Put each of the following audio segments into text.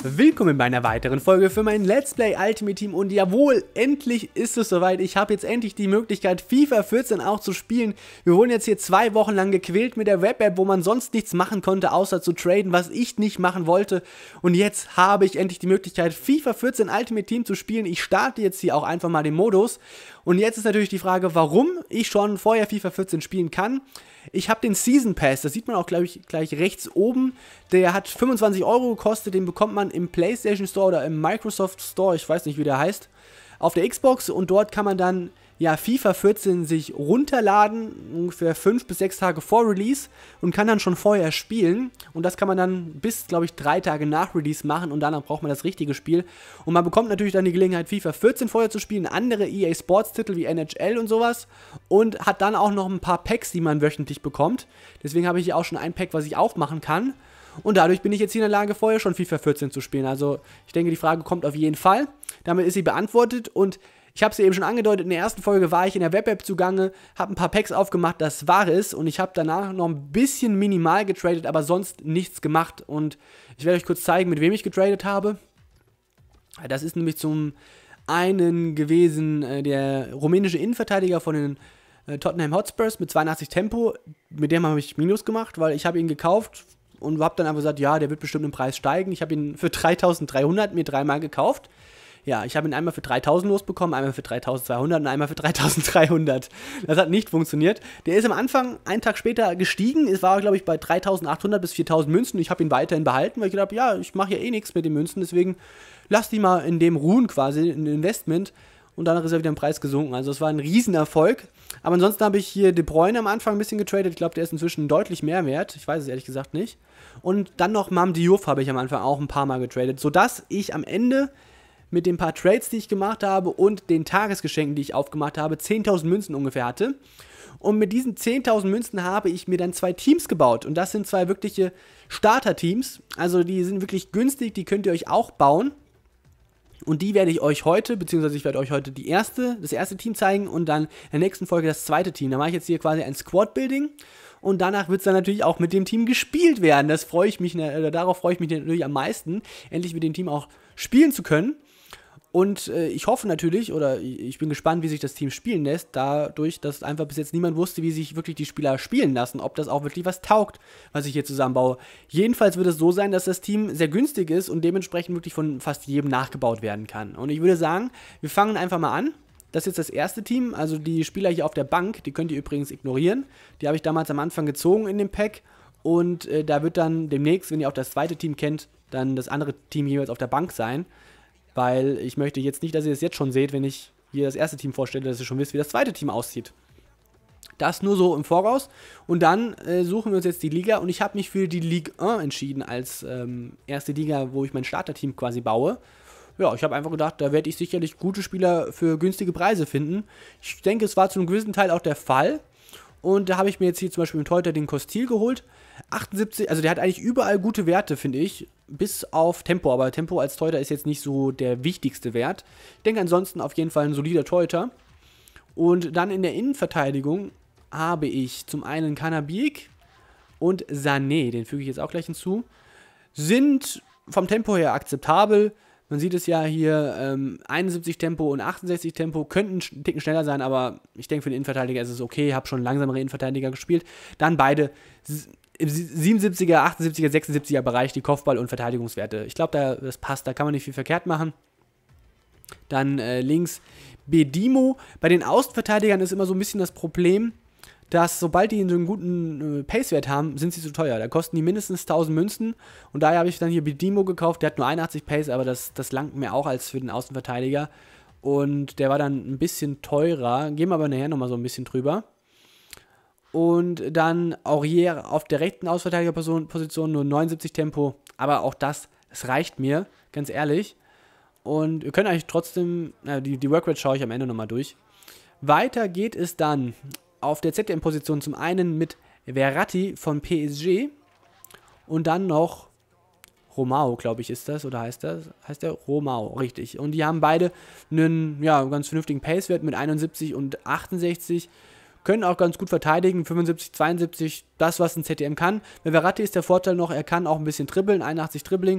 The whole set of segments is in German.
Willkommen bei einer weiteren Folge für mein Let's Play Ultimate Team und jawohl, endlich ist es soweit. Ich habe jetzt endlich die Möglichkeit, FIFA 14 auch zu spielen. Wir wurden jetzt hier 2 Wochen lang gequält mit der Web-App, wo man sonst nichts machen konnte, außer zu traden, was ich nicht machen wollte. Und jetzt habe ich endlich die Möglichkeit, FIFA 14 Ultimate Team zu spielen. Ich starte jetzt hier auch einfach mal den Modus. Und jetzt ist natürlich die Frage, warum ich schon vorher FIFA 14 spielen kann. Ich habe den Season Pass, das sieht man auch, glaube ich, gleich rechts oben. Der hat 25 € gekostet, den bekommt man im PlayStation Store oder im Microsoft Store, ich weiß nicht, wie der heißt, auf der Xbox. Und dort kann man dann ja FIFA 14 sich runterladen, ungefähr 5 bis 6 Tage vor Release und kann dann schon vorher spielen. Und das kann man dann bis, glaube ich, 3 Tage nach Release machen und danach braucht man das richtige Spiel. Und man bekommt natürlich dann die Gelegenheit, FIFA 14 vorher zu spielen, andere EA Sports Titel wie NHL und sowas und hat dann auch noch ein paar Packs, die man wöchentlich bekommt. Deswegen habe ich hier auch schon ein Pack, was ich aufmachen kann. Und dadurch bin ich jetzt hier in der Lage, vorher schon FIFA 14 zu spielen. Also ich denke, die Frage kommt auf jeden Fall. Damit ist sie beantwortet und ich habe es ja eben schon angedeutet, in der ersten Folge war ich in der Web-App zugange, habe ein paar Packs aufgemacht, das war es. Und ich habe danach noch ein bisschen minimal getradet, aber sonst nichts gemacht. Und ich werde euch kurz zeigen, mit wem ich getradet habe. Das ist nämlich zum einen gewesen der rumänische Innenverteidiger von den Tottenham Hotspurs mit 82 Tempo. Mit dem habe ich Minus gemacht, weil ich habe ihn gekauft und habe dann einfach gesagt, ja, der wird bestimmt im Preis steigen. Ich habe ihn für 3.300 mir 3-mal gekauft. Ja, ich habe ihn einmal für 3.000 losbekommen, einmal für 3.200 und einmal für 3.300. Das hat nicht funktioniert. Der ist am Anfang, einen Tag später, gestiegen. Es war, glaube ich, bei 3.800 bis 4.000 Münzen. Ich habe ihn weiterhin behalten, weil ich gedacht habe, ja, ich mache ja eh nichts mit den Münzen. Deswegen lass die mal in dem ruhen quasi, in Investment. Und danach ist er wieder im Preis gesunken. Also es war ein Riesenerfolg. Aber ansonsten habe ich hier De Bruyne am Anfang ein bisschen getradet. Ich glaube, der ist inzwischen deutlich mehr wert. Ich weiß es ehrlich gesagt nicht. Und dann noch Mame Diouf habe ich am Anfang auch ein paar Mal getradet. Sodass ich am Ende mit den paar Trades, die ich gemacht habe und den Tagesgeschenken, die ich aufgemacht habe, 10.000 Münzen ungefähr hatte. Und mit diesen 10.000 Münzen habe ich mir dann 2 Teams gebaut. Und das sind 2 wirkliche Starter-Teams. Also die sind wirklich günstig, die könnt ihr euch auch bauen. Und die werde ich euch heute, beziehungsweise ich werde euch heute das erste Team zeigen und dann in der nächsten Folge das zweite Team. Da mache ich jetzt hier quasi ein Squad-Building. Und danach wird es dann natürlich auch mit dem Team gespielt werden. Darauf freue ich mich natürlich am meisten, endlich mit dem Team auch spielen zu können. Und ich hoffe natürlich, oder ich bin gespannt, wie sich das Team spielen lässt, dadurch, dass einfach bis jetzt niemand wusste, wie sich wirklich die Spieler spielen lassen, ob das auch wirklich was taugt, was ich hier zusammenbaue. Jedenfalls wird es so sein, dass das Team sehr günstig ist und dementsprechend wirklich von fast jedem nachgebaut werden kann. Und ich würde sagen, wir fangen einfach mal an. Das ist jetzt das erste Team, also die Spieler hier auf der Bank, die könnt ihr übrigens ignorieren. Die habe ich damals am Anfang gezogen in dem Pack. Und da wird dann demnächst, wenn ihr auch das zweite Team kennt, dann das andere Team jeweils auf der Bank sein. Weil ich möchte jetzt nicht, dass ihr das jetzt schon seht, wenn ich hier das erste Team vorstelle, dass ihr schon wisst, wie das zweite Team aussieht. Das nur so im Voraus. Und dann suchen wir uns jetzt die Liga. Und ich habe mich für die Ligue 1 entschieden als erste Liga, wo ich mein Starterteam quasi baue. Ja, ich habe einfach gedacht, da werde ich sicherlich gute Spieler für günstige Preise finden. Ich denke, es war zu einem gewissen Teil auch der Fall. Und da habe ich mir jetzt hier zum Beispiel mit heute den Costil geholt. 78, also der hat eigentlich überall gute Werte, finde ich. Bis auf Tempo, aber Tempo als Torhüter ist jetzt nicht so der wichtigste Wert. Ich denke ansonsten auf jeden Fall ein solider Torhüter. Und dann in der Innenverteidigung habe ich zum einen Kanabik und Sané, den füge ich jetzt auch gleich hinzu. Sind vom Tempo her akzeptabel. Man sieht es ja hier, 71 Tempo und 68 Tempo könnten einen Ticken schneller sein, aber ich denke, für den Innenverteidiger ist es okay. Ich habe schon langsamere Innenverteidiger gespielt. Dann beide im 77er, 78er, 76er Bereich die Kopfball- und Verteidigungswerte. Ich glaube, das passt, da kann man nicht viel verkehrt machen. Dann links Bedimo. Bei den Außenverteidigern ist immer so ein bisschen das Problem, dass sobald die so einen guten Pace-Wert haben, sind sie zu teuer. Da kosten die mindestens 1.000 Münzen. Und daher habe ich dann hier Bedimo gekauft. Der hat nur 81 Pace, aber das langt mir auch als für den Außenverteidiger. Und der war dann ein bisschen teurer. Gehen wir aber nachher nochmal so ein bisschen drüber. Und dann Aurier auf der rechten Außenverteidigerposition, nur 79 Tempo. Aber auch das reicht mir, ganz ehrlich. Und wir können eigentlich trotzdem, die Workrate schaue ich am Ende nochmal durch. Weiter geht es dann auf der ZDM-Position zum einen mit Verratti von PSG. Und dann noch Romao, glaube ich, ist das, oder heißt der Romao, richtig. Und die haben beide einen ganz vernünftigen Pace-Wert mit 71 und 68. Können auch ganz gut verteidigen, 75, 72, das, was ein ZDM kann. Bei Verratti ist der Vorteil noch, er kann auch ein bisschen dribbeln, 81 Dribbling.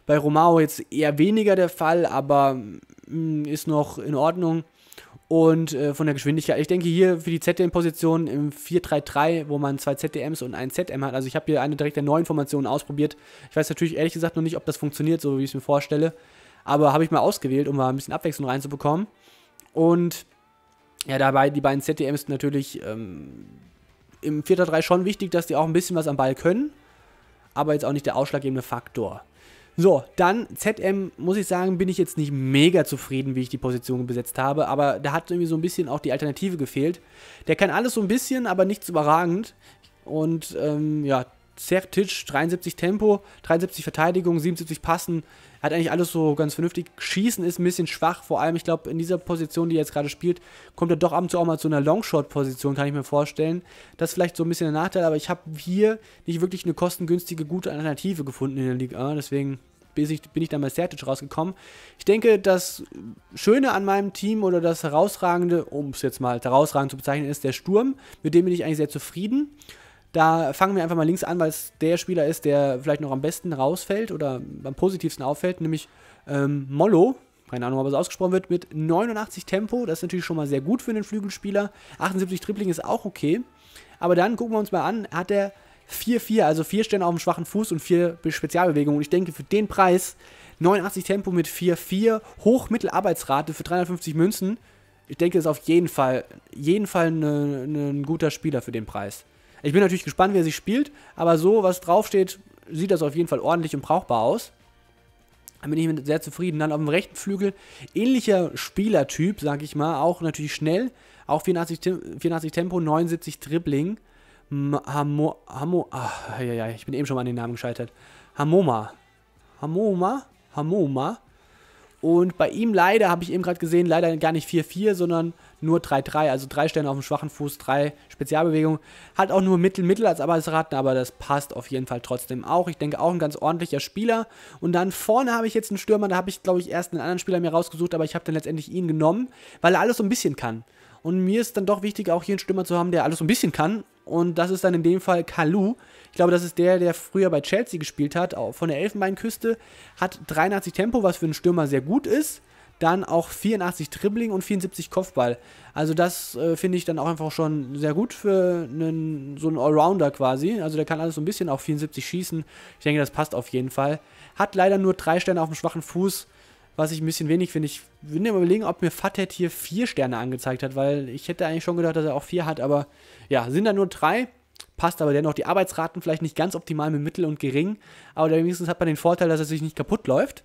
Bei Romao jetzt eher weniger der Fall, aber ist noch in Ordnung. Und von der Geschwindigkeit, ich denke hier für die ZDM-Position im 4-3-3, wo man 2 ZDMs und einen ZM hat, also ich habe hier eine direkt der neuen Formation ausprobiert. Ich weiß natürlich ehrlich gesagt noch nicht, ob das funktioniert, so wie ich es mir vorstelle, aber habe ich mal ausgewählt, um mal ein bisschen Abwechslung reinzubekommen. Und ja, dabei die beiden ZDMs natürlich im 4-3 schon wichtig, dass die auch ein bisschen was am Ball können, aber jetzt auch nicht der ausschlaggebende Faktor. So, dann ZM, muss ich sagen, bin ich jetzt nicht mega zufrieden, wie ich die Position besetzt habe, aber da hat irgendwie so ein bisschen auch die Alternative gefehlt. Der kann alles so ein bisschen, aber nichts überragend. Und ja, Sertic, 73 Tempo, 73 Verteidigung, 77 Passen, hat eigentlich alles so ganz vernünftig. Schießen ist ein bisschen schwach, vor allem, ich glaube, in dieser Position, die er jetzt gerade spielt, kommt er doch ab und zu auch mal zu einer Longshot-Position, kann ich mir vorstellen. Das ist vielleicht so ein bisschen ein Nachteil, aber ich habe hier nicht wirklich eine kostengünstige, gute Alternative gefunden in der Liga, deswegen bin ich dann bei Sertic rausgekommen. Ich denke, das Schöne an meinem Team oder das Herausragende, um es jetzt mal herausragend zu bezeichnen, ist der Sturm. Mit dem bin ich eigentlich sehr zufrieden. Da fangen wir einfach mal links an, weil es der Spieler ist, der vielleicht noch am besten rausfällt oder am positivsten auffällt, nämlich Mollo. Keine Ahnung, ob es ausgesprochen wird, mit 89 Tempo. Das ist natürlich schon mal sehr gut für einen Flügelspieler. 78 Dribbling ist auch okay. Aber dann gucken wir uns mal an, hat er 4-4, also 4 Sterne auf dem schwachen Fuß und 4 Spezialbewegungen. Und ich denke, für den Preis 89 Tempo mit 4-4, Hoch-Mittel-Arbeitsrate für 350 Münzen. Ich denke, das ist auf jeden Fall ein guter Spieler für den Preis. Ich bin natürlich gespannt, wie er sich spielt, aber so, was draufsteht, sieht das auf jeden Fall ordentlich und brauchbar aus. Da bin ich sehr zufrieden. Dann auf dem rechten Flügel, ähnlicher Spielertyp, sag ich mal, auch natürlich schnell, auch 84 Tempo, 79 Dribbling. Ich bin eben schon mal an den Namen gescheitert. Hamoma. Und bei ihm leider, habe ich eben gerade gesehen, leider gar nicht 4-4, sondern nur 3-3, also 3 Sterne auf dem schwachen Fuß, 3 Spezialbewegungen. Hat auch nur Mittel als Arbeitsraten, aber das passt auf jeden Fall trotzdem auch. Ich denke auch ein ganz ordentlicher Spieler. Und dann vorne habe ich jetzt einen Stürmer, da habe ich, glaube ich, erst einen anderen Spieler mir rausgesucht, aber ich habe dann letztendlich ihn genommen, weil er alles so ein bisschen kann. Und mir ist dann doch wichtig, auch hier einen Stürmer zu haben, der alles so ein bisschen kann. Und das ist dann in dem Fall Kalou. Ich glaube, das ist der früher bei Chelsea gespielt hat, auch von der Elfenbeinküste. Hat 83 Tempo, was für einen Stürmer sehr gut ist. Dann auch 84 Dribbling und 74 Kopfball. Also das finde ich dann auch einfach schon sehr gut für so einen Allrounder quasi. Also der kann alles so ein bisschen, auch 74 schießen. Ich denke, das passt auf jeden Fall. Hat leider nur 3 Sterne auf dem schwachen Fuß, was ich ein bisschen wenig finde. Ich will mir überlegen, ob mir Fathet hier 4 Sterne angezeigt hat, weil ich hätte eigentlich schon gedacht, dass er auch 4 hat, aber ja, sind da nur 3. Passt aber dennoch die Arbeitsraten vielleicht nicht ganz optimal mit mittel und gering, aber wenigstens hat man den Vorteil, dass er sich nicht kaputt läuft.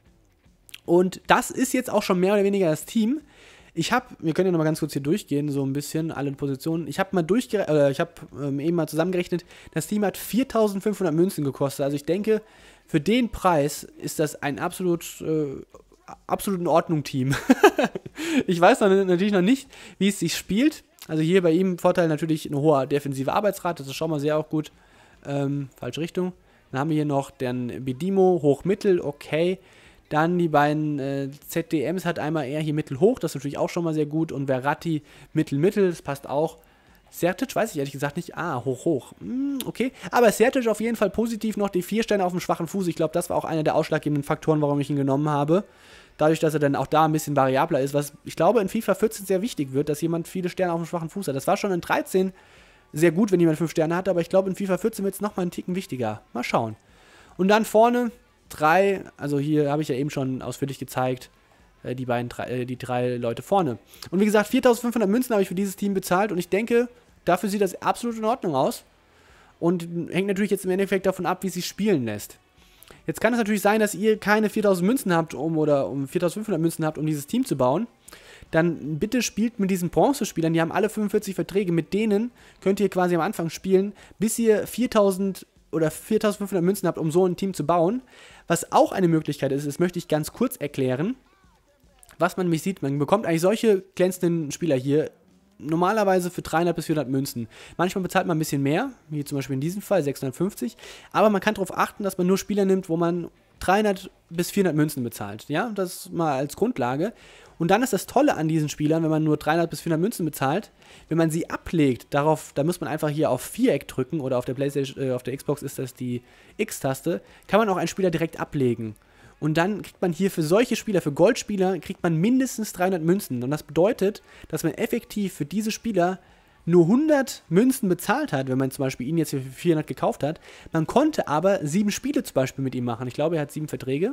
Und das ist jetzt auch schon mehr oder weniger das Team. Wir können ja nochmal ganz kurz hier durchgehen, so ein bisschen, alle Positionen. Ich habe eben mal zusammengerechnet, das Team hat 4.500 Münzen gekostet. Also ich denke, für den Preis ist das ein absolut in Ordnung Team. Ich weiß natürlich noch nicht, wie es sich spielt. Also hier bei ihm Vorteil natürlich eine hohe defensive Arbeitsrate, das ist schon mal sehr auch gut. Falsche Richtung. Dann haben wir hier noch den Bedimo, hoch-mittel, okay. Dann die beiden ZDMs hat einmal eher hier mittel-hoch, das ist natürlich auch schon mal sehr gut. Und Verratti mittel-mittel, das passt auch. Sertic weiß ich ehrlich gesagt nicht. Hoch-hoch. Okay. Aber Sertic auf jeden Fall positiv noch die 4 Sterne auf dem schwachen Fuß. Ich glaube, das war auch einer der ausschlaggebenden Faktoren, warum ich ihn genommen habe. Dadurch, dass er dann auch da ein bisschen variabler ist, was ich glaube in FIFA 14 sehr wichtig wird, dass jemand viele Sterne auf dem schwachen Fuß hat. Das war schon in 13 sehr gut, wenn jemand 5 Sterne hat, aber ich glaube in FIFA 14 wird es nochmal einen Ticken wichtiger. Mal schauen. Und dann vorne 3, also hier habe ich ja eben schon ausführlich gezeigt, die 3 Leute vorne. Und wie gesagt, 4.500 Münzen habe ich für dieses Team bezahlt und ich denke, dafür sieht das absolut in Ordnung aus. Und hängt natürlich jetzt im Endeffekt davon ab, wie es sich spielen lässt. Jetzt kann es natürlich sein, dass ihr keine 4.000 Münzen habt, um 4.500 Münzen habt, um dieses Team zu bauen. Dann bitte spielt mit diesen Bronzespielern, die haben alle 45 Verträge, mit denen könnt ihr quasi am Anfang spielen, bis ihr 4.000 oder 4.500 Münzen habt, um so ein Team zu bauen. Was auch eine Möglichkeit ist, das möchte ich ganz kurz erklären, was man nämlich sieht. Man bekommt eigentlich solche glänzenden Spieler hier normalerweise für 300 bis 400 Münzen. Manchmal bezahlt man ein bisschen mehr, wie zum Beispiel in diesem Fall 650, aber man kann darauf achten, dass man nur Spieler nimmt, wo man 300 bis 400 Münzen bezahlt. Ja, das mal als Grundlage. Und dann ist das Tolle an diesen Spielern, wenn man nur 300 bis 400 Münzen bezahlt, wenn man sie ablegt, da muss man einfach hier auf Viereck drücken oder auf der PlayStation, auf der Xbox ist das die X-Taste, kann man auch einen Spieler direkt ablegen. Und dann kriegt man hier für solche Spieler, für Goldspieler, kriegt man mindestens 300 Münzen. Und das bedeutet, dass man effektiv für diese Spieler nur 100 Münzen bezahlt hat, wenn man zum Beispiel ihn jetzt für 400 gekauft hat. Man konnte aber 7 Spiele zum Beispiel mit ihm machen. Ich glaube, er hat 7 Verträge.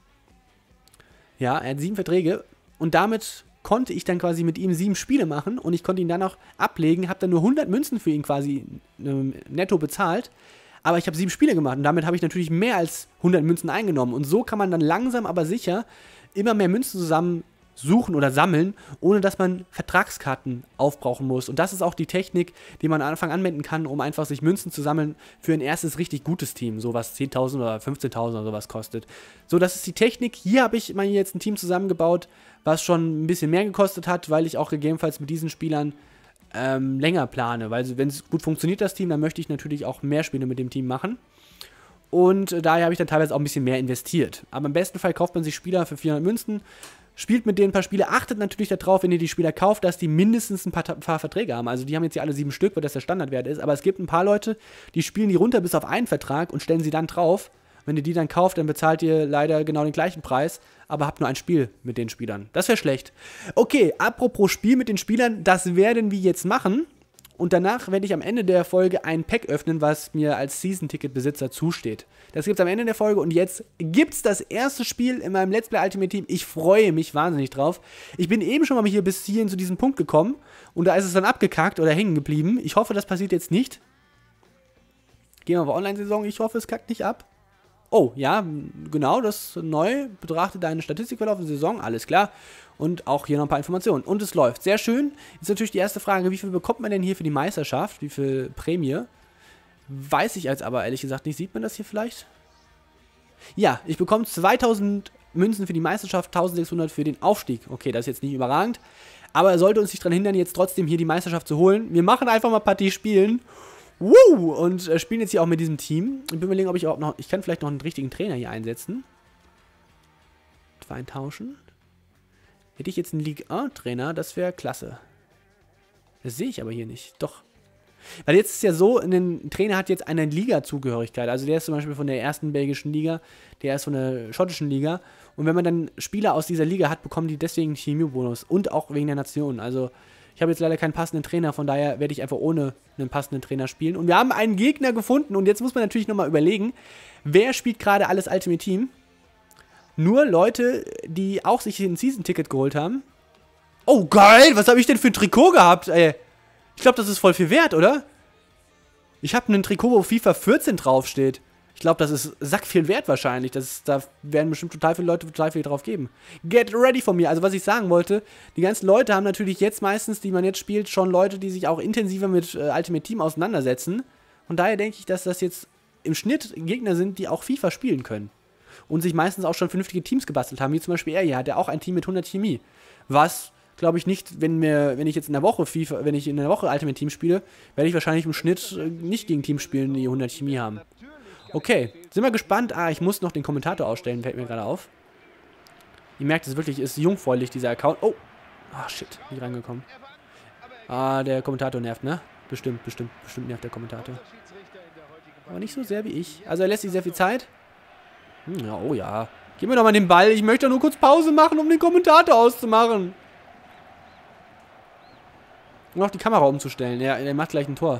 Ja, er hat 7 Verträge. Und damit konnte ich dann quasi mit ihm 7 Spiele machen. Und ich konnte ihn dann auch ablegen. Habe dann nur 100 Münzen für ihn quasi netto bezahlt. Aber ich habe 7 Spiele gemacht. Und damit habe ich natürlich mehr als 100 Münzen eingenommen. Und so kann man dann langsam aber sicher immer mehr Münzen zusammen suchen oder sammeln, ohne dass man Vertragskarten aufbrauchen muss. Und das ist auch die Technik, die man am Anfang anwenden kann, um einfach sich Münzen zu sammeln für ein erstes richtig gutes Team, so was 10.000 oder 15.000 oder sowas kostet. So, das ist die Technik. Hier habe ich mal jetzt ein Team zusammengebaut, was schon ein bisschen mehr gekostet hat, weil ich auch gegebenenfalls mit diesen Spielern länger plane. Weil wenn es gut funktioniert, das Team, dann möchte ich natürlich auch mehr Spiele mit dem Team machen. Und daher habe ich dann teilweise auch ein bisschen mehr investiert. Aber im besten Fall kauft man sich Spieler für 400 Münzen, spielt mit denen ein paar Spiele, achtet natürlich darauf, wenn ihr die Spieler kauft, dass die mindestens ein paar Verträge haben. Also die haben jetzt hier alle 7 Stück, weil das der Standardwert ist. Aber es gibt ein paar Leute, die spielen die runter bis auf einen Vertrag und stellen sie dann drauf. Wenn ihr die dann kauft, dann bezahlt ihr leider genau den gleichen Preis, aber habt nur ein Spiel mit den Spielern. Das wäre schlecht. Okay, apropos Spiel mit den Spielern, das werden wir jetzt machen. Und danach werde ich am Ende der Folge ein Pack öffnen, was mir als Season-Ticket-Besitzer zusteht. Das gibt es am Ende der Folge und jetzt gibt es das erste Spiel in meinem Let's Play Ultimate Team. Ich freue mich wahnsinnig drauf. Ich bin eben schon mal hier bis hierhin zu diesem Punkt gekommen und da ist es dann abgekackt oder hängen geblieben. Ich hoffe, das passiert jetzt nicht. Gehen wir auf Online-Saison. Ich hoffe, es kackt nicht ab. Oh, ja, genau, das neu. Betrachte deine Statistikverlauf der Saison, alles klar. Und auch hier noch ein paar Informationen. Und es läuft. Sehr schön. Jetzt natürlich die erste Frage, wie viel bekommt man denn hier für die Meisterschaft? Wie viel Prämie? Weiß ich jetzt aber ehrlich gesagt nicht. Sieht man das hier vielleicht? Ja, ich bekomme 2000 Münzen für die Meisterschaft, 1600 für den Aufstieg. Okay, das ist jetzt nicht überragend. Aber er sollte uns nicht daran hindern, jetzt trotzdem hier die Meisterschaft zu holen. Wir machen einfach mal Partie spielen. Woo! Und spielen jetzt hier auch mit diesem Team. Ich bin überlegen, ob ich auch noch. Ich kann vielleicht noch einen richtigen Trainer hier einsetzen. Etwa eintauschen. Hätte ich jetzt einen Ligue 1 Trainer, das wäre klasse. Das sehe ich aber hier nicht. Doch. Weil jetzt ist ja so, ein Trainer hat jetzt eine Liga-Zugehörigkeit. Also der ist zum Beispiel von der ersten belgischen Liga, der ist von der schottischen Liga. Und wenn man dann Spieler aus dieser Liga hat, bekommen die deswegen einen Chemie-Bonus. Und auch wegen der Nation. Also ich habe jetzt leider keinen passenden Trainer, von daher werde ich einfach ohne einen passenden Trainer spielen. Und wir haben einen Gegner gefunden. Und jetzt muss man natürlich nochmal überlegen, wer spielt gerade alles Ultimate Team? Nur Leute, die auch sich ein Season-Ticket geholt haben. Oh, geil! Was habe ich denn für ein Trikot gehabt, ey? Ich glaube, das ist voll viel wert, oder? Ich habe ein Trikot, wo FIFA 14 draufsteht. Ich glaube, das ist sackviel wert wahrscheinlich. Da werden bestimmt total viele Leute total viel drauf geben. Get ready von mir. Also, was ich sagen wollte, die ganzen Leute haben natürlich jetzt meistens, die man jetzt spielt, schon Leute, die sich auch intensiver mit Ultimate Team auseinandersetzen. Von daher denke ich, dass das jetzt im Schnitt Gegner sind, die auch FIFA spielen können. Und sich meistens auch schon vernünftige Teams gebastelt haben, wie zum Beispiel er hier, hat er auch ein Team mit 100 Chemie. Was, glaube ich, nicht, wenn ich jetzt in der Woche Ultimate Team spiele, werde ich wahrscheinlich im Schnitt nicht gegen Teams spielen, die 100 Chemie haben. Okay, sind wir gespannt. Ich muss noch den Kommentator ausstellen, fällt mir gerade auf. Ihr merkt es wirklich, ist jungfräulich, dieser Account. Oh, shit, nicht reingekommen. Der Kommentator nervt, ne? Bestimmt nervt der Kommentator. Aber nicht so sehr wie ich. Also er lässt sich sehr viel Zeit. Ja, oh ja. Gib mir doch mal den Ball. Ich möchte nur kurz Pause machen, um den Kommentator auszumachen. Und auch die Kamera umzustellen. Ja, der macht gleich ein Tor.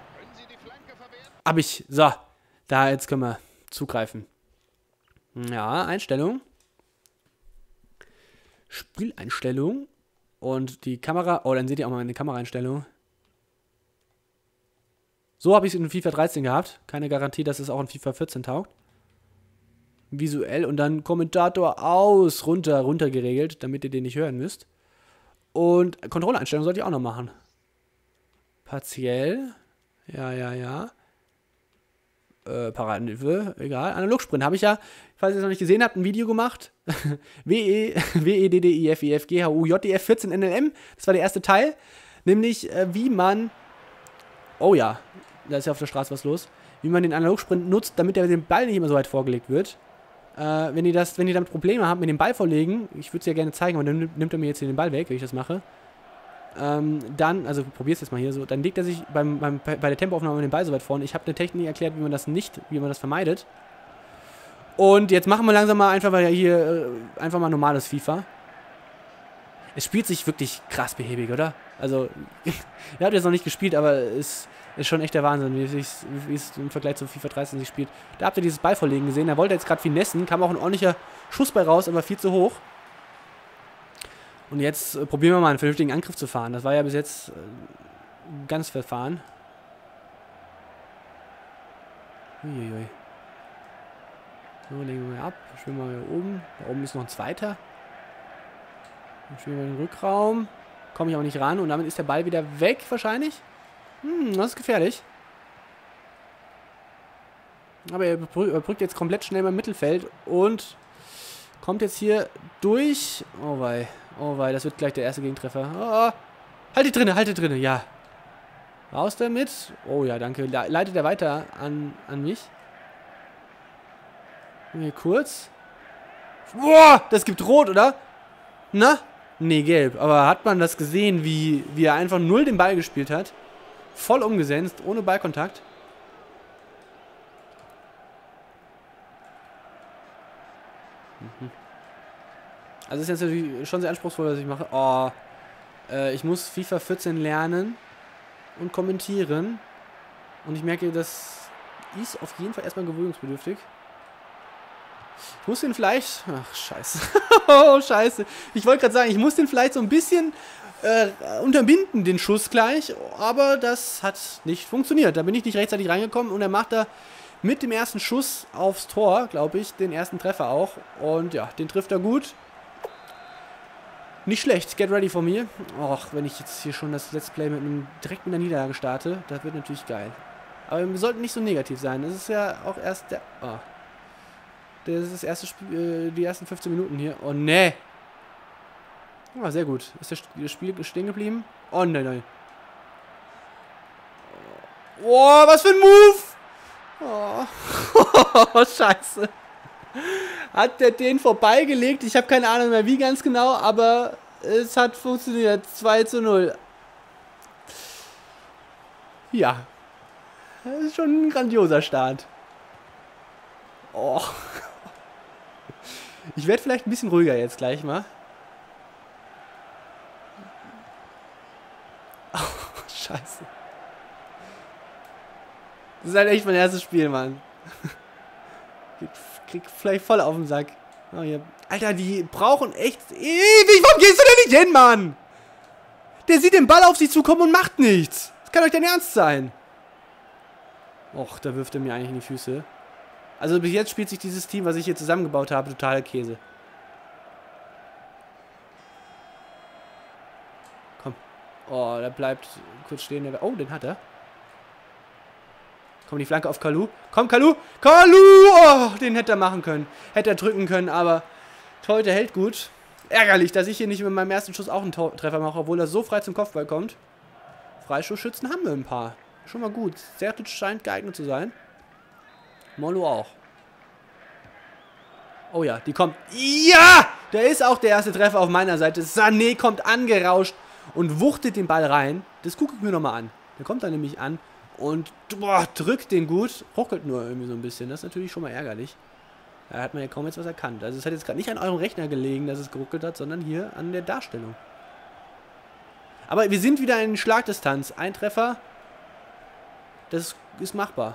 Hab ich. So. Da, jetzt können wir zugreifen. Ja, Einstellung. Spieleinstellung. Und die Kamera. Oh, dann seht ihr auch mal eine Kameraeinstellung. So habe ich es in FIFA 13 gehabt. Keine Garantie, dass es auch in FIFA 14 taugt. Visuell und dann Kommentator aus, runter geregelt, damit ihr den nicht hören müsst. Und Kontrolleinstellungen sollte ich auch noch machen. Partiell. Ja. Paradenhilfe, egal. Analogsprint habe ich ja, falls ihr es noch nicht gesehen habt, ein Video gemacht. WEDDIFEFGHUJDF 14 NLM. Das war der erste Teil. Nämlich, wie man. Oh ja, da ist ja auf der Straße was los. Wie man den Analogsprint nutzt, damit der den Ball nicht immer so weit vorgelegt wird. Wenn ihr damit Probleme habt mit dem Ball vorlegen, ich würde es ja gerne zeigen, aber dann nimmt er mir jetzt hier den Ball weg, wenn ich das mache. Dann, also probier's jetzt mal hier so, dann legt er sich bei der Tempoaufnahme den Ball so weit vorne. Ich habe eine Technik erklärt, wie man das vermeidet. Und jetzt machen wir langsam mal einfach mal hier einfach mal normales FIFA. Es spielt sich wirklich krass behäbig, oder? Also, ihr habt jetzt noch nicht gespielt, aber es ist schon echt der Wahnsinn, wie es im Vergleich zu FIFA 13 sich spielt. Da habt ihr dieses Ballvorlegen gesehen, da wollte er jetzt gerade finessen, kam auch ein ordentlicher Schuss bei raus, aber viel zu hoch. Und jetzt probieren wir mal einen vernünftigen Angriff zu fahren. Das war ja bis jetzt ganz verfahren. Uiuiui. So, legen wir mal ab. Spielen wir mal hier oben. Da oben ist noch ein zweiter. Dann spielen wir den Rückraum. Komme ich auch nicht ran und damit ist der Ball wieder weg wahrscheinlich. Das ist gefährlich. Aber er überbrückt jetzt komplett schnell beim Mittelfeld und kommt jetzt hier durch. Oh wei, das wird gleich der erste Gegentreffer. Oh, haltet drinne, ja. Raus damit. Oh ja, danke. Leitet er weiter an mich. Hier kurz. Boah, das gibt Rot, oder? Na? Nee, gelb. Aber hat man das gesehen, wie er einfach null den Ball gespielt hat? Voll umgesetzt, ohne Ballkontakt. Also ist jetzt natürlich schon sehr anspruchsvoll, was ich mache. Oh, ich muss FIFA 14 lernen und kommentieren. Und ich merke, das ist auf jeden Fall erstmal gewöhnungsbedürftig. Ich muss den vielleicht... Ach, scheiße. Oh, scheiße. Ich wollte gerade sagen, ich muss den vielleicht so ein bisschen unterbinden, den Schuss gleich. Aber das hat nicht funktioniert. Da bin ich nicht rechtzeitig reingekommen. Und er macht da mit dem ersten Schuss aufs Tor, glaube ich, den ersten Treffer auch. Und ja, den trifft er gut. Nicht schlecht. Get ready for me. Och, wenn ich jetzt hier schon das Let's Play direkt mit einer Niederlage starte, das wird natürlich geil. Aber wir sollten nicht so negativ sein. Das ist ja auch erst der... Oh. Das ist das erste Spiel, die ersten 15 Minuten hier. Oh, ne. Ah, sehr gut. Ist das Spiel stehen geblieben? Oh, nein. Oh, was für ein Move! Oh, scheiße. Hat der den vorbeigelegt? Ich habe keine Ahnung mehr, wie ganz genau, aber es hat funktioniert. 2:0. Ja. Das ist schon ein grandioser Start. Oh. Ich werde vielleicht ein bisschen ruhiger jetzt gleich mal. Oh, scheiße. Das ist halt echt mein erstes Spiel, Mann. Krieg vielleicht voll auf den Sack. Oh, hier. Alter, die brauchen echt ewig. Warum gehst du denn nicht hin, Mann? Der sieht den Ball auf sich zukommen und macht nichts. Das kann doch dein Ernst sein. Och, da wirft er mir eigentlich in die Füße. Also bis jetzt spielt sich dieses Team, was ich hier zusammengebaut habe, total Käse. Komm. Oh, der bleibt kurz stehen. Oh, den hat er. Komm, die Flanke auf Kalu. Komm, Kalu! Kalu! Oh, den hätte er machen können. Hätte er drücken können, aber Torhüter hält gut. Ärgerlich, dass ich hier nicht mit meinem ersten Schuss auch einen Treffer mache, obwohl er so frei zum Kopfball kommt. Freistoßschützen haben wir ein paar. Schon mal gut. Sertic scheint geeignet zu sein. Molo auch. Oh ja, die kommt. Ja! Da ist auch der erste Treffer auf meiner Seite. Sané kommt angerauscht und wuchtet den Ball rein. Das gucke ich mir nochmal an. Der kommt dann nämlich an und drückt den gut. Ruckelt nur irgendwie so ein bisschen. Das ist natürlich schon mal ärgerlich. Da hat man ja kaum jetzt was erkannt. Also es hat jetzt gerade nicht an eurem Rechner gelegen, dass es geruckelt hat, sondern hier an der Darstellung. Aber wir sind wieder in Schlagdistanz. Ein Treffer. Das ist machbar.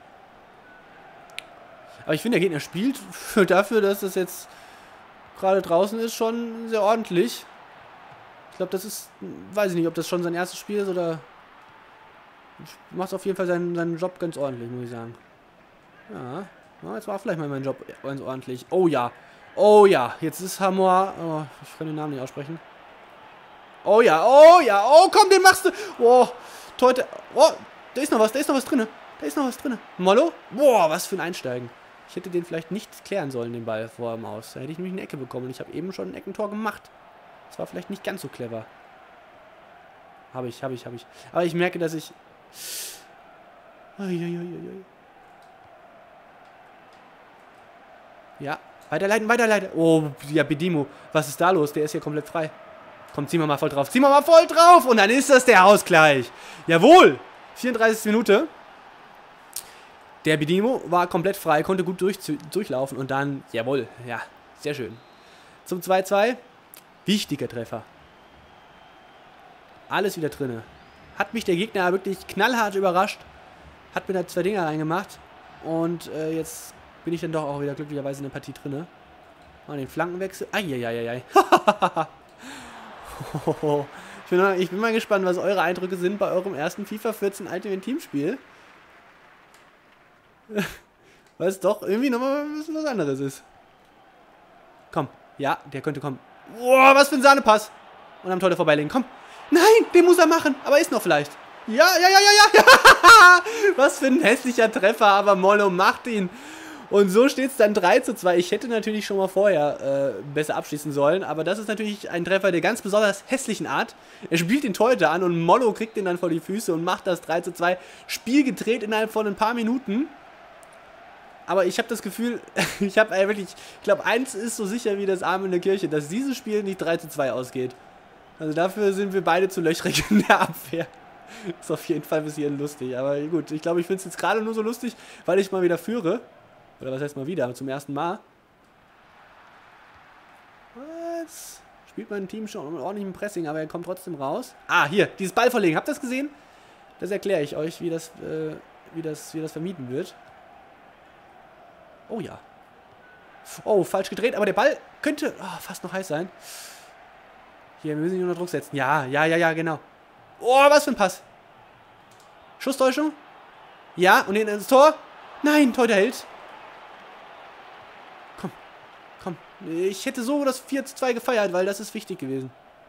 Aber ich finde, der Gegner spielt dafür, dass das jetzt gerade draußen ist, schon sehr ordentlich. Ich glaube, das ist, weiß ich nicht, ob das schon sein erstes Spiel ist oder... Macht auf jeden Fall seinen Job ganz ordentlich, muss ich sagen. Ja, jetzt war vielleicht mal mein Job ganz ordentlich. Oh ja, jetzt ist Hamor... Oh, ich kann den Namen nicht aussprechen. Oh komm, den machst du... Oh, Torte... Oh, da ist noch was drinne. Mollo? Boah, was für ein Einsteigen. Ich hätte den vielleicht nicht klären sollen, den Ball vor dem Aus. Da hätte ich nämlich eine Ecke bekommen. Und ich habe eben schon ein Eckentor gemacht. Das war vielleicht nicht ganz so clever. Habe ich. Aber ich merke, dass ich... Ja, weiterleiten. Oh, ja, Bedimo. Was ist da los? Der ist hier komplett frei. Komm, ziehen wir mal voll drauf. Und dann ist das der Ausgleich. Jawohl. 34. Minute. Der Bedimo war komplett frei, konnte gut durchlaufen und dann, jawohl, ja, sehr schön. Zum 2-2, wichtiger Treffer. Alles wieder drinne. Hat mich der Gegner wirklich knallhart überrascht, hat mir da 2 Dinger reingemacht und jetzt bin ich dann doch auch wieder glücklicherweise in der Partie drinne. Mal den Flankenwechsel, eieieiei. Ich bin mal gespannt, was eure Eindrücke sind bei eurem ersten FIFA 14 Ultimate Teamspiel. Weil es doch irgendwie nochmal ein bisschen was anderes ist. Komm. Ja, der könnte kommen. Boah, was für ein Sahnepass. Und am Tor vorbeilegen. Komm. Nein, den muss er machen. Aber ist noch vielleicht. Ja. Was für ein hässlicher Treffer. Aber Mollo macht ihn. Und so steht es dann 3:2. Ich hätte natürlich schon mal vorher besser abschließen sollen. Aber das ist natürlich ein Treffer der ganz besonders hässlichen Art. Er spielt den Torhüter an und Mollo kriegt ihn dann vor die Füße und macht das 3:2. Spiel gedreht innerhalb von ein paar Minuten. Aber ich habe das Gefühl, ich glaube, eins ist so sicher wie das Arm in der Kirche, dass dieses Spiel nicht 3:2 ausgeht. Also dafür sind wir beide zu löchrig in der Abwehr. Ist auf jeden Fall bis hierhin lustig. Aber gut, ich glaube, ich finde es jetzt gerade nur so lustig, weil ich mal wieder führe. Oder was heißt mal wieder? Zum ersten Mal. Jetzt spielt mein Team schon ordentlich im Pressing, aber er kommt trotzdem raus. Ah, hier, dieses Ballverlegen. Habt ihr das gesehen? Das erkläre ich euch, wie das vermieden wird. Oh ja. Oh, falsch gedreht, aber der Ball könnte fast noch heiß sein. Hier, wir müssen ihn unter Druck setzen. Ja, genau. Oh, was für ein Pass. Schusstäuschung. Ja, und ins Tor. Nein, Torhüter hält. Komm. Ich hätte so das 4:2 gefeiert, weil das ist wichtig gewesen.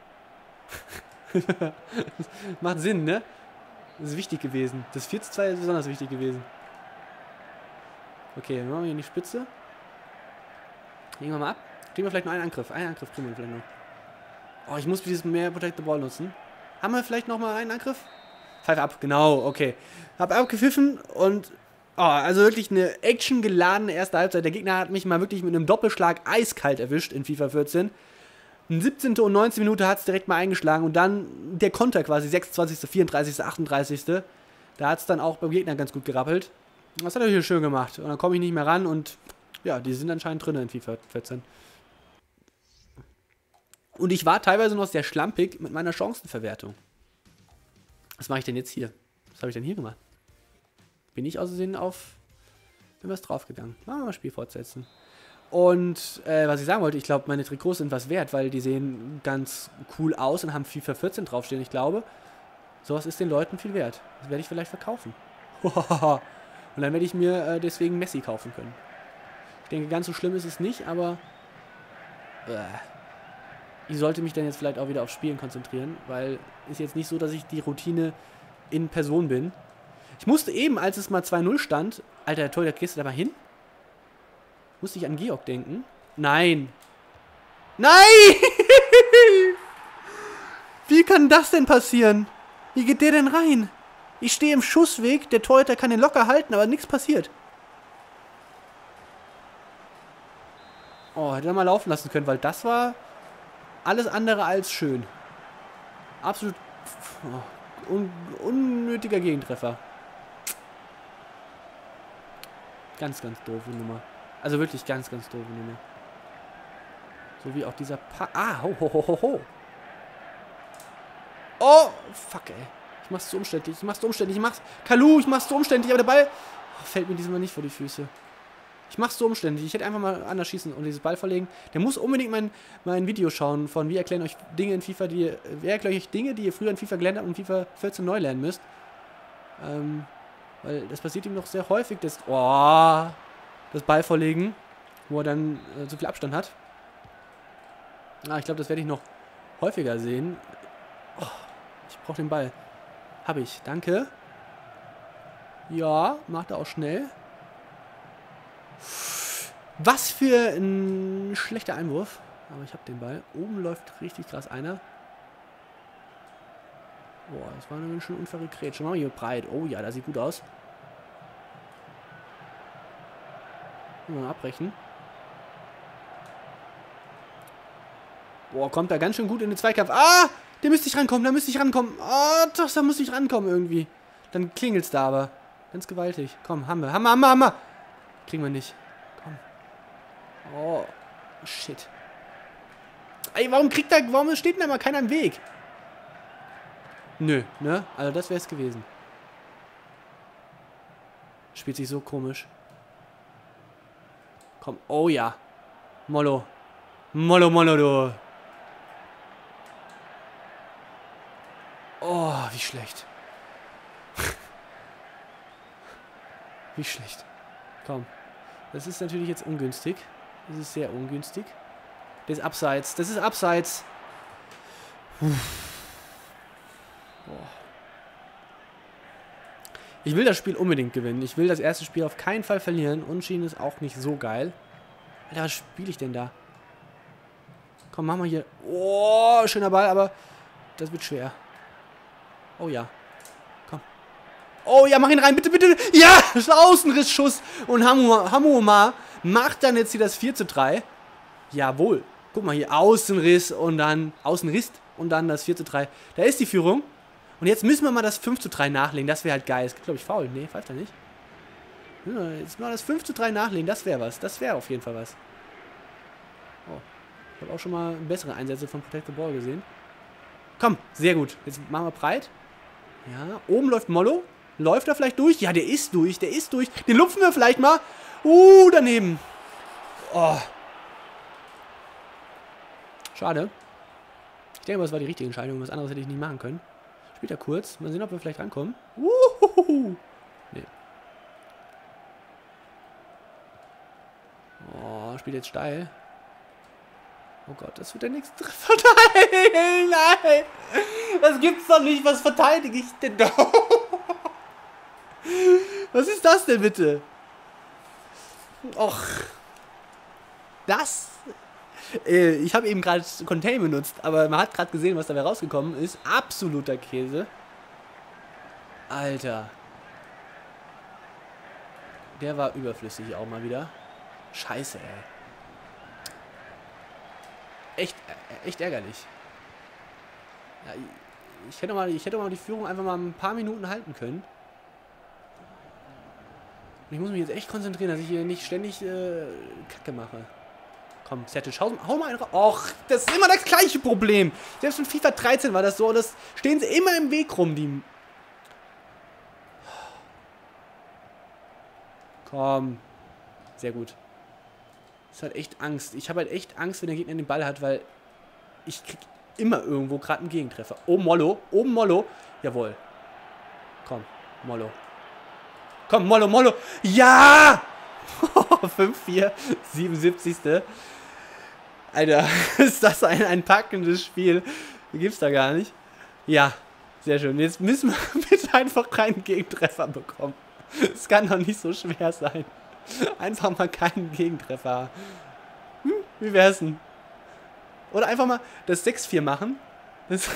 Macht Sinn, ne? Das ist wichtig gewesen. Das 4:2 ist besonders wichtig gewesen. Okay, dann machen wir hier in die Spitze. Legen wir mal ab. Kriegen wir vielleicht noch einen Angriff. Einen Angriff kriegen wir vielleicht noch. Oh, ich muss dieses mehr Protect the Ball nutzen. Haben wir vielleicht noch mal einen Angriff? Pfeife ab, genau, okay. Hab abgepfiffen und also wirklich eine actiongeladene erste Halbzeit. Der Gegner hat mich mal wirklich mit einem Doppelschlag eiskalt erwischt in FIFA 14. In 17. und 19. Minute hat es direkt mal eingeschlagen und dann der Konter quasi, 26., 34., 38. Da hat es dann auch beim Gegner ganz gut gerappelt. Das hat er hier schön gemacht. Und dann komme ich nicht mehr ran und ja, die sind anscheinend drin in FIFA 14. Und ich war teilweise noch sehr schlampig mit meiner Chancenverwertung. Was mache ich denn jetzt hier? Was habe ich denn hier gemacht? Bin ich aus Versehen auf irgendwas draufgegangen. Machen wir mal Spiel fortsetzen. Und was ich sagen wollte, ich glaube, meine Trikots sind was wert, weil die sehen ganz cool aus und haben FIFA 14 draufstehen. Ich glaube, sowas ist den Leuten viel wert. Das werde ich vielleicht verkaufen. Und dann werde ich mir deswegen Messi kaufen können. Ich denke, ganz so schlimm ist es nicht, aber ich sollte mich dann jetzt vielleicht auch wieder aufs Spielen konzentrieren, weil ist jetzt nicht so, dass ich die Routine in Person bin. Ich musste eben, als es mal 2:0 stand, Alter, toll, da gehst du da mal hin? Musste ich an Georg denken? Nein! Nein! Wie kann das denn passieren? Wie geht der denn rein? Ich stehe im Schussweg, der Torhüter kann den locker halten, aber nichts passiert. Oh, hätte er mal laufen lassen können, weil das war alles andere als schön. Absolut unnötiger Gegentreffer. Ganz, ganz doofe Nummer. Also wirklich ganz, ganz doofe Nummer. So wie auch dieser ho. Oh, fuck, ey. Ich mach's so umständlich, Kalu, ich mach's so umständlich, aber der Ball fällt mir diesmal nicht vor die Füße. Ich mach's so umständlich. Ich hätte einfach mal anders schießen und dieses Ball verlegen. Der muss unbedingt mein Video schauen von wie erklären euch Dinge in FIFA, die ihr früher in FIFA gelernt habt und FIFA 14 neu lernen müsst. Weil das passiert ihm noch sehr häufig, das Ball verlegen, wo er dann so viel Abstand hat. Ich glaube, das werde ich noch häufiger sehen. Oh, ich brauche den Ball. Habe ich. Danke. Ja, macht er auch schnell. Was für ein schlechter Einwurf. Aber ich habe den Ball. Oben läuft richtig krass einer. Boah, das war eine ganz schön unfaire Grätsche. Mal hier breit. Oh ja, das sieht gut aus. Mal abbrechen. Boah, kommt da ganz schön gut in den Zweikampf. Ah! Da müsste ich rankommen. Ah, doch, da muss ich rankommen irgendwie. Dann klingelt's da aber. Ganz gewaltig. Komm, haben wir. Hammer. Kriegen wir nicht. Komm. Oh, shit. Ey, warum steht denn da mal keiner im Weg? Nö, ne? Also das wäre es gewesen. Spielt sich so komisch. Komm, oh ja. Mollo, du. Oh, wie schlecht. Wie schlecht. Komm. Das ist natürlich jetzt ungünstig. Das ist sehr ungünstig. Das ist abseits. Das ist abseits. Boah. Ich will das Spiel unbedingt gewinnen. Ich will das erste Spiel auf keinen Fall verlieren. Unentschieden ist auch nicht so geil. Alter, was spiele ich denn da? Komm, mach mal hier. Oh, schöner Ball, aber das wird schwer. Oh ja. Komm. Oh ja, mach ihn rein, bitte, bitte. Ja, Außenrissschuss. Und Hamuma macht dann jetzt hier das 4:3. Jawohl. Guck mal hier, Außenriss und dann das 4:3. Da ist die Führung. Und jetzt müssen wir mal das 5:3 nachlegen. Das wäre halt geil. Es gibt, glaube ich, Foul. Nee, pfeift er nicht. Ja, jetzt mal das 5:3 nachlegen. Das wäre was. Das wäre auf jeden Fall was. Oh. Ich habe auch schon mal bessere Einsätze von Protect the Ball gesehen. Komm, sehr gut. Jetzt machen wir breit. Ja, oben läuft Mollo. Läuft er vielleicht durch? Ja, der ist durch. Den lupfen wir vielleicht mal. Daneben. Oh. Schade. Ich denke, das war die richtige Entscheidung. Was anderes hätte ich nicht machen können. Spielt er kurz. Mal sehen, ob wir vielleicht rankommen. Nee. Oh, spielt jetzt steil. Oh Gott, das wird der nächste Treffer. Nein! Das gibt's doch nicht. Was verteidige ich denn da? Was ist das denn bitte? Och. Das. Ich habe eben gerade Contain benutzt, aber man hat gerade gesehen, was dabei rausgekommen ist. Absoluter Käse. Alter. Der war überflüssig auch mal wieder. Scheiße, ey. Echt ärgerlich. Ja, ich hätte mal die Führung einfach mal ein paar Minuten halten können. Und ich muss mich jetzt echt konzentrieren, dass ich hier nicht ständig Kacke mache. Komm, Sertic, hau mal einen raus. Och, das ist immer das gleiche Problem. Selbst in FIFA 13 war das so. Das stehen sie immer im Weg rum, die... Komm. Sehr gut. Das ist halt echt Angst. Ich habe halt echt Angst, wenn der Gegner den Ball hat, weil ich krieg immer irgendwo gerade einen Gegentreffer. Oben Mollo. Jawohl. Komm, Mollo. Komm, Mollo. Ja! 5-4, 77. Alter, ist das ein packendes Spiel. Gibt's da gar nicht. Ja, sehr schön. Jetzt müssen wir bitte einfach keinen Gegentreffer bekommen. Es kann doch nicht so schwer sein. Einfach mal keinen Gegentreffer. Wie wär's denn? Oder einfach mal das 6-4 machen. Das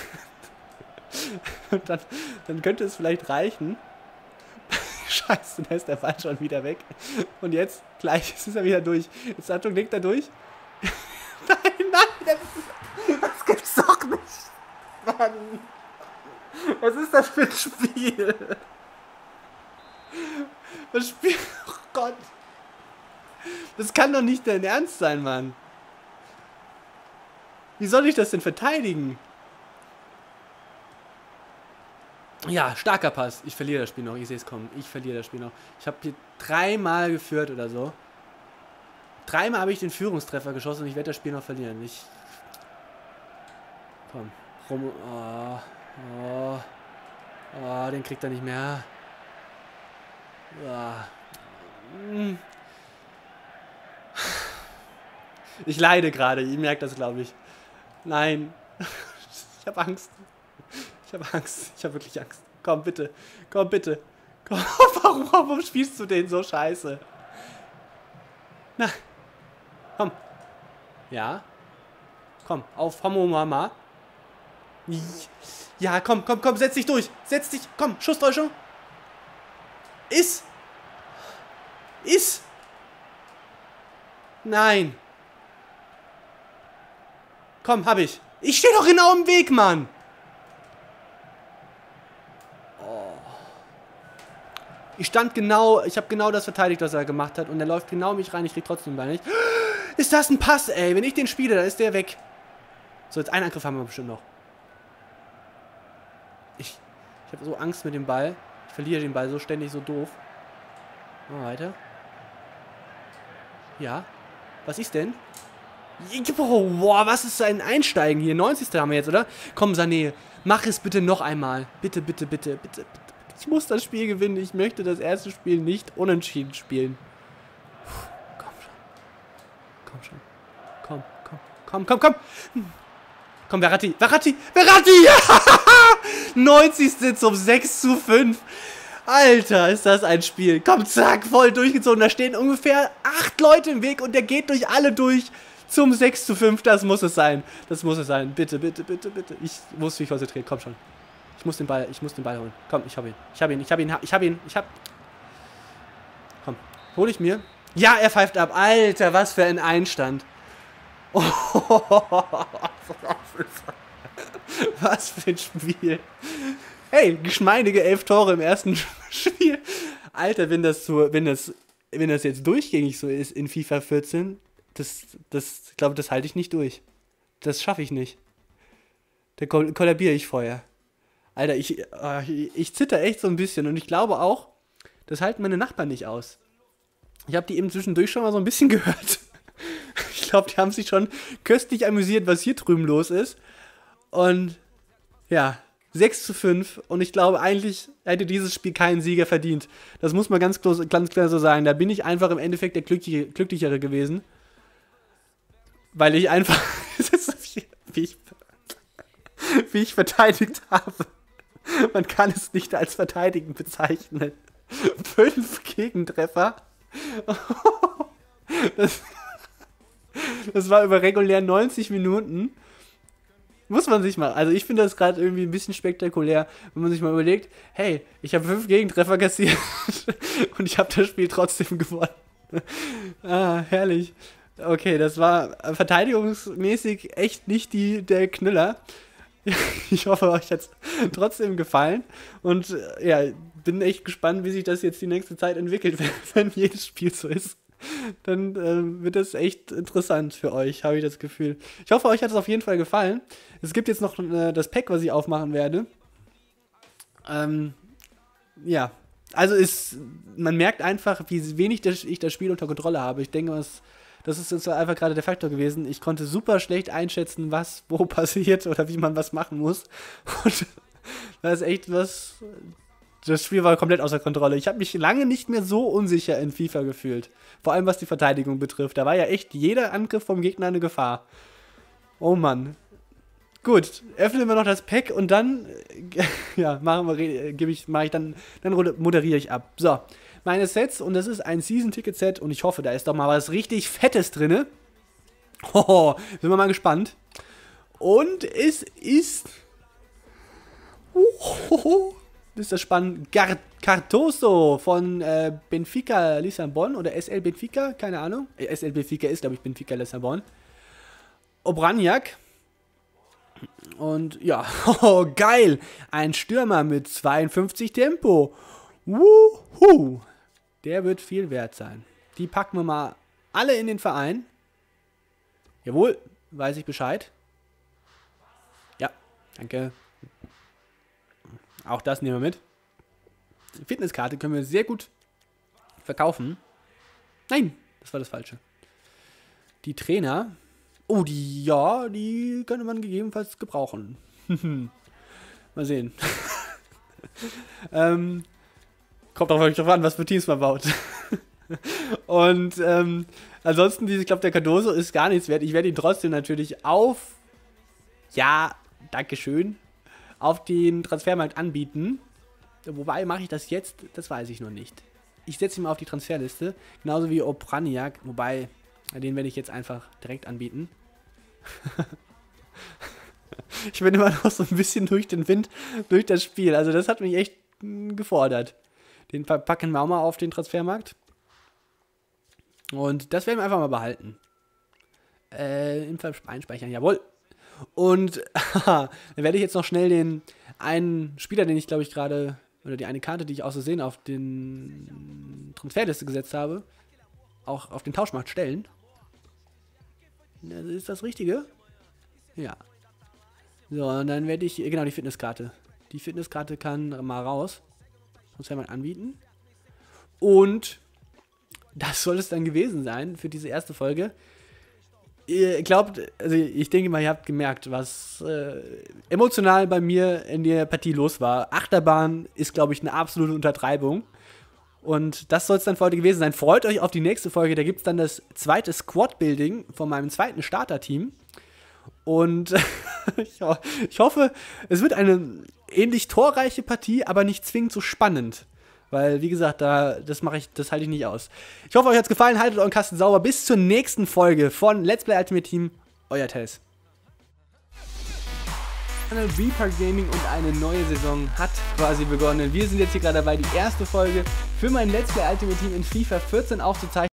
dann könnte es vielleicht reichen. Scheiße, da ist der Ball schon wieder weg. Und jetzt, gleich ist er wieder durch. Jetzt Achtung, legt er durch. Nein, das gibt's doch nicht. Mann. Was ist das für ein Spiel? Was spielt... Oh Gott. Das kann doch nicht dein Ernst sein, Mann. Wie soll ich das denn verteidigen? Ja, starker Pass. Ich verliere das Spiel noch. Ich sehe es kommen. Ich verliere das Spiel noch. Ich habe hier 3-mal geführt oder so. 3-mal habe ich den Führungstreffer geschossen und ich werde das Spiel noch verlieren. Komm. Den kriegt er nicht mehr. Ich leide gerade. Ihr merkt das, glaube ich. Nein. Ich habe Angst. Ich habe wirklich Angst. Komm, bitte. Komm. Warum spielst du den so scheiße? Na. Komm. Ja. Komm, auf Homo Mama. Ja, komm, setz dich durch. Komm, Schusstäuschung. Ist. Nein. Komm, hab ich. Ich stehe doch genau im Weg, Mann. Ich habe genau das verteidigt, was er gemacht hat. Und er läuft genau mich rein, ich krieg trotzdem den Ball nicht. Ist das ein Pass, ey? Wenn ich den spiele, dann ist der weg. So, jetzt einen Angriff haben wir bestimmt noch. Ich habe so Angst mit dem Ball. Ich verliere den Ball so ständig, so doof. Mal weiter. Ja. Was ist denn? Boah, was ist ein Einsteigen hier? 90. haben wir jetzt, oder? Komm, Sané, mach es bitte noch einmal. Bitte, bitte, bitte, bitte, bitte. Ich muss das Spiel gewinnen. Ich möchte das erste Spiel nicht unentschieden spielen. Puh, komm schon. Komm schon. Komm, komm, komm, komm, komm. Komm, Verratti, Verratti, Verratti! 90. zum 6:5. Alter, ist das ein Spiel. Komm, zack, voll durchgezogen. Da stehen ungefähr 8 Leute im Weg und der geht durch alle durch zum 6:5. Das muss es sein. Das muss es sein. Bitte, bitte, bitte, bitte. Ich muss mich konzentrieren. Komm schon. Ich muss den Ball holen. Komm, ich hab ihn. Komm, hol ich mir. Ja, er pfeift ab. Alter, was für ein Einstand. Oh, was für ein Spiel. Hey, geschmeidige 11 Tore im ersten Spiel. Alter, wenn das jetzt durchgängig so ist in FIFA 14, ich glaube, das halte ich nicht durch. Das schaffe ich nicht. Da kollabiere ich vorher. Alter, ich zitter echt so ein bisschen und ich glaube auch, das halten meine Nachbarn nicht aus. Ich habe die eben zwischendurch schon mal so ein bisschen gehört. Ich glaube, die haben sich schon köstlich amüsiert, was hier drüben los ist. Und ja, 6:5 und ich glaube, eigentlich hätte dieses Spiel keinen Sieger verdient. Das muss man ganz klar so sagen. Da bin ich einfach im Endeffekt der Glücklichere gewesen. Weil ich einfach, wie ich verteidigt habe. Man kann es nicht als Verteidigen bezeichnen. 5 Gegentreffer. Das war über regulär 90 Minuten. Muss man sich mal, also ich finde das gerade irgendwie ein bisschen spektakulär, wenn man sich mal überlegt, hey, ich habe 5 Gegentreffer kassiert und ich habe das Spiel trotzdem gewonnen. Ah, herrlich. Okay, das war verteidigungsmäßig echt nicht der Knüller. Ich hoffe, euch hat es trotzdem gefallen und ja, bin echt gespannt, wie sich das jetzt die nächste Zeit entwickelt, wenn jedes Spiel so ist. Dann wird das echt interessant für euch, habe ich das Gefühl. Ich hoffe, euch hat es auf jeden Fall gefallen. Es gibt jetzt noch das Pack, was ich aufmachen werde. Ja, also man merkt einfach, wie wenig ich das Spiel unter Kontrolle habe. Ich denke, das ist jetzt einfach gerade der Faktor gewesen. Ich konnte super schlecht einschätzen, was wo passiert oder wie man was machen muss. Und das ist echt was. Das Spiel war komplett außer Kontrolle. Ich habe mich lange nicht mehr so unsicher in FIFA gefühlt. Vor allem was die Verteidigung betrifft. Da war ja echt jeder Angriff vom Gegner eine Gefahr. Oh Mann. Gut, öffnen wir noch das Pack und dann ja, moderiere ich ab. So, meine Sets und das ist ein Season-Ticket-Set und ich hoffe, da ist doch mal was richtig Fettes drin. Hoho, sind wir mal gespannt. Und es ist ist das spannend. Cardoso von Benfica Lissabon oder SL Benfica, keine Ahnung. SL Benfica ist, glaube ich, Benfica Lissabon. Obraniak. Und ja, oh, geil. Ein Stürmer mit 52 Tempo. Wuhu. Der wird viel wert sein. Die packen wir mal alle in den Verein. Jawohl, weiß ich Bescheid. Ja, danke. Auch das nehmen wir mit. Die Fitnesskarte können wir sehr gut verkaufen. Nein, das war das Falsche. Die Trainer. Oh, die könnte man gegebenenfalls gebrauchen. Mal sehen. Kommt auch wirklich drauf an, was für Teams man baut. Und ansonsten, ich glaube, der Cardoso ist gar nichts wert. Ich werde ihn trotzdem natürlich Dankeschön, auf den Transfermarkt anbieten. Wobei mache ich das jetzt? Das weiß ich noch nicht. Ich setze ihn mal auf die Transferliste. Genauso wie Obraniak. Wobei, den werde ich jetzt einfach direkt anbieten. Ich bin immer noch so ein bisschen durch den Wind, durch das Spiel. Also das hat mich echt gefordert. Den packen wir auch mal auf den Transfermarkt. Und das werden wir einfach mal behalten. Einspeichern, jawohl. Und dann werde ich jetzt noch schnell den einen Spieler, den ich glaube ich gerade oder die eine Karte, die ich aus Versehen auf den Transferliste gesetzt habe, auch auf den Tauschmarkt stellen. Ist das Richtige? Ja. So, und dann werde ich, genau, die Fitnesskarte. Die Fitnesskarte kann mal raus. Muss ja mal anbieten. Und das soll es dann gewesen sein für diese erste Folge. Ihr glaubt, also ich denke mal, ihr habt gemerkt, was emotional bei mir in der Partie los war. Achterbahn ist, glaube ich, eine absolute Untertreibung. Und das soll es dann für heute gewesen sein. Freut euch auf die nächste Folge. Da gibt es dann das zweite Squad-Building von meinem zweiten Starter-Team. Und ich hoffe, es wird eine ähnlich torreiche Partie, aber nicht zwingend so spannend. Weil, wie gesagt, das halte ich nicht aus. Ich hoffe, euch hat es gefallen. Haltet euren Kasten sauber. Bis zur nächsten Folge von Let's Play Ultimate Team. Euer Tess. Reaper Gaming und eine neue Saison hat quasi begonnen. Wir sind jetzt hier gerade dabei, die erste Folge für mein Let's Play Ultimate Team in FIFA 14 aufzuzeichnen.